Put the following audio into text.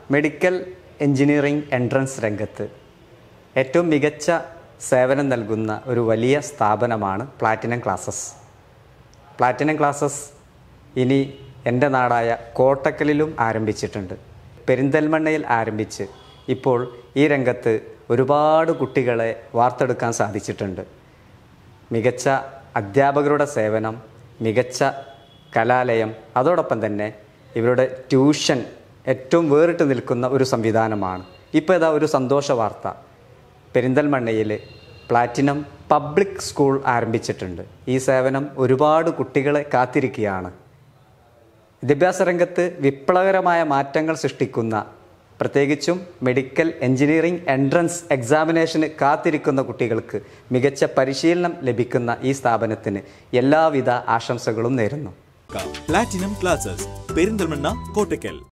Medical engineering entrance രംഗത്ത് ഏറ്റവും മികച്ച സേവനം നൽകുന്ന ഒരു വലിയ സ്ഥാപനമാണ് പ്ലാറ്റിനം ക്ലാസസ്. പ്ലാറ്റിനം ക്ലാസസ് ഇനി എൻ്റെ നാടായ കോട്ടക്കലിലും ആരംഭിച്ചിട്ടുണ്ട്. പെരിന്തൽമണ്ണയിൽ ആരംഭിച്ച് ഇപ്പോൾ ഈ രംഗത്ത് ഒരുപാട് കുട്ടികളെ വാർത്തെടുക്കാൻ സാധിച്ചിട്ടുണ്ട്. മികച്ച അധ്യാപകരുടെ സേവനം, മികച്ച കലാലയം, അതോടൊപ്പം തന്നെ ഇവരുടെ ട്യൂഷൻ ഏറ്റവും വേറിട്ട് നിൽക്കുന്ന ഒരു സംവിധാനമാണ്. ഇപ്പോൾ ഇതാ ഒരു സന്തോഷ വാർത്ത, പെരിന്തൽമണ്ണയിൽ പ്ലാറ്റിനം പബ്ലിക് സ്കൂൾ ആരംഭിച്ചിട്ടുണ്ട്. ഈ സേവനം ഒരുപാട് കുട്ടികളെ കാത്തിരിക്കുകയാണ്. വിദ്യാഭ്യാസ രംഗത്ത് വിപ്ലവകരമായ മാറ്റങ്ങൾ സൃഷ്ടിക്കുന്ന, പ്രത്യേകിച്ചും മെഡിക്കൽ എഞ്ചിനീയറിംഗ് എൻട്രൻസ് എക്സാമിനേഷന് കാത്തിരിക്കുന്ന കുട്ടികൾക്ക് മികച്ച പരിശീലനം ലഭിക്കുന്ന ഈ സ്ഥാപനത്തിന് എല്ലാവിധ ആശംസകളും നേരുന്നു. Platinum classes, Perinthalmanna, Kottakkal.